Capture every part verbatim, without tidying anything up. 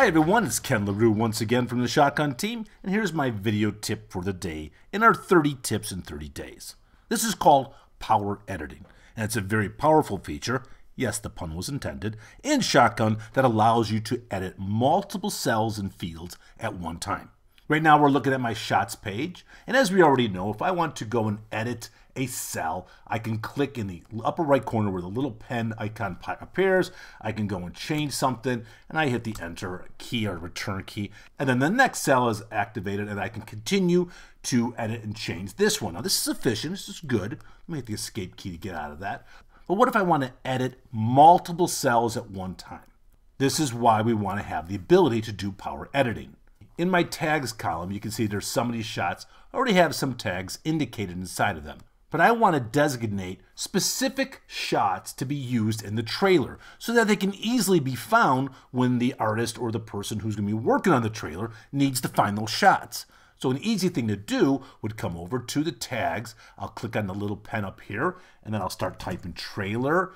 everyone, it's Ken LaRue once again from the Shotgun team, and here's my video tip for the day in our thirty tips in thirty days. This is called power editing, and it's a very powerful feature, yes, the pun was intended, in Shotgun that allows you to edit multiple cells and fields at one time. Right now we're looking at my shots page, and as we already know, if I want to go and edit a cell, I can click in the upper right corner where the little pen icon appears. I can go and change something, and I hit the enter key or return key, and then the next cell is activated, and I can continue to edit and change this one. Now this is efficient, this is good. Let me hit the escape key to get out of that. But what if I want to edit multiple cells at one time? This is why we want to have the ability to do power editing. In my tags column, you can see there's some of these shots already have some tags indicated inside of them. But I want to designate specific shots to be used in the trailer so that they can easily be found when the artist or the person who's going to be working on the trailer needs to find those shots. So an easy thing to do would come over to the tags. I'll click on the little pen up here, and then I'll start typing trailer.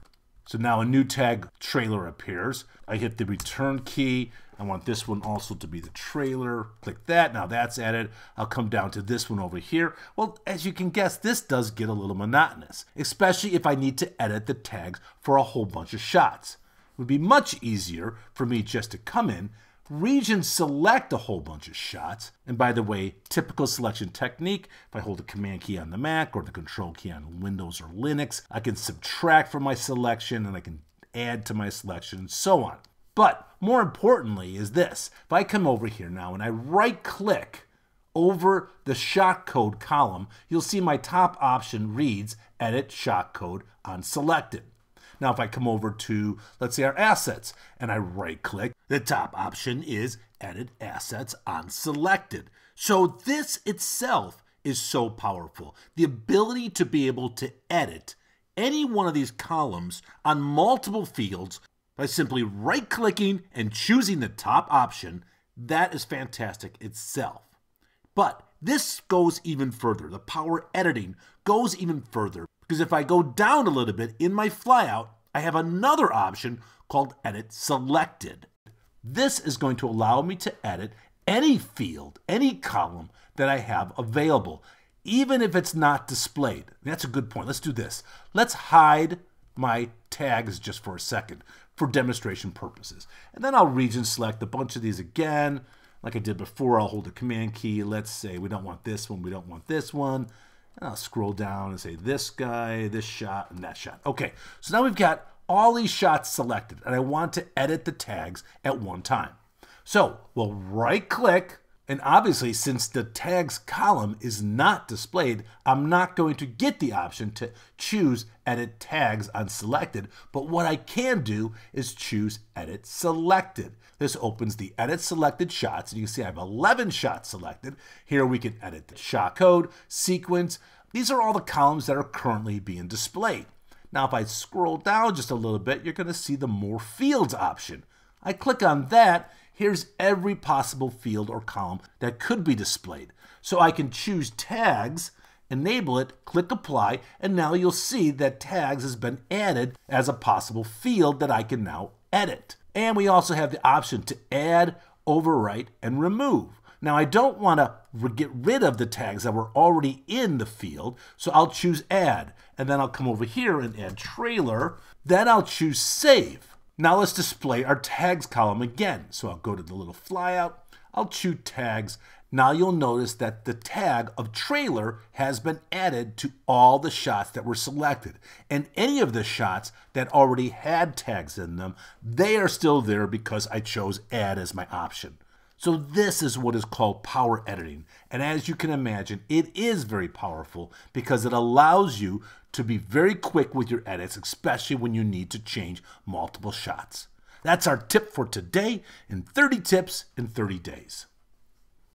So now a new tag trailer appears. I hit the return key. I want this one also to be the trailer. Click that. Now that's added. I'll come down to this one over here. Well, as you can guess, this does get a little monotonous, especially if I need to edit the tags for a whole bunch of shots. It would be much easier for me just to come in, region select a whole bunch of shots. And by the way, typical selection technique, if I hold the command key on the Mac or the control key on Windows or Linux, I can subtract from my selection and I can add to my selection and so on. But more importantly is this. If I come over here now and I right click over the shot code column, you'll see my top option reads edit shot code on selected. Now if I come over to, let's say, our assets and I right click, the top option is edit assets on selected. So this itself is so powerful. The ability to be able to edit any one of these columns on multiple fields by simply right-clicking and choosing the top option, that is fantastic itself. But this goes even further. The power editing goes even further, because if I go down a little bit in my flyout, I have another option called Edit Selected. This is going to allow me to edit any field, any column that I have available, even if it's not displayed. That's a good point. Let's do this. Let's hide my tags just for a second for demonstration purposes. And then I'll region select a bunch of these again. Like I did before, I'll hold the command key. Let's say we don't want this one, we don't want this one. And I'll scroll down and say this guy, this shot, and that shot. Okay, so now we've got all these shots selected, and I want to edit the tags at one time. So we'll right click, and obviously since the tags column is not displayed, I'm not going to get the option to choose edit tags on selected, but what I can do is choose edit selected. This opens the edit selected shots, and you can see I have eleven shots selected. Here we can edit the shot code, sequence. These are all the columns that are currently being displayed. Now if I scroll down just a little bit, you're going to see the more fields option. I click on that. Here's every possible field or column that could be displayed. So I can choose tags, enable it, click apply, and now you'll see that tags has been added as a possible field that I can now edit. And we also have the option to add, overwrite, and remove. Now I don't want to get rid of the tags that were already in the field, so I'll choose add, and then I'll come over here and add trailer, then I'll choose save. Now let's display our tags column again. So I'll go to the little flyout, I'll choose tags. Now you'll notice that the tag of trailer has been added to all the shots that were selected. And any of the shots that already had tags in them, they are still there because I chose add as my option. So this is what is called power editing. And as you can imagine, it is very powerful because it allows you to be very quick with your edits, especially when you need to change multiple shots. That's our tip for today in thirty tips in thirty days.